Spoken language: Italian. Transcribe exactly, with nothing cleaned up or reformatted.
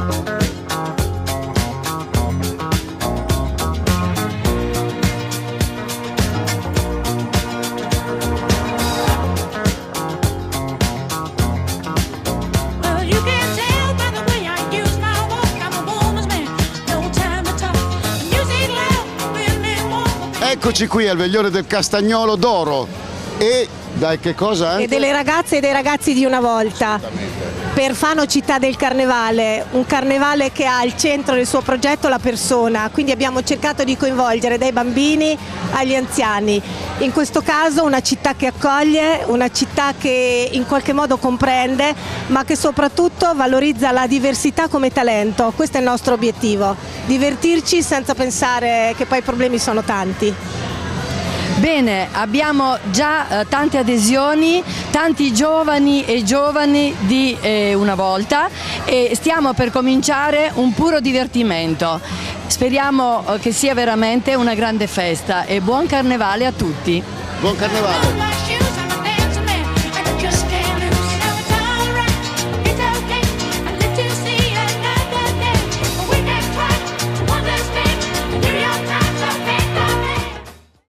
Eccoci qui al veglione del Castagnolo d'Oro e dai che cosa anche? E delle ragazze e dei ragazzi di una volta. Per Fano Città del Carnevale, un carnevale che ha al centro del suo progetto la persona, quindi abbiamo cercato di coinvolgere dai bambini agli anziani. In questo caso una città che accoglie, una città che in qualche modo comprende, ma che soprattutto valorizza la diversità come talento. Questo è il nostro obiettivo, divertirci senza pensare che poi i problemi sono tanti. Bene, abbiamo già eh, tante adesioni, tanti giovani e giovani di eh, una volta e stiamo per cominciare un puro divertimento. Speriamo eh, che sia veramente una grande festa e buon carnevale a tutti. Buon carnevale!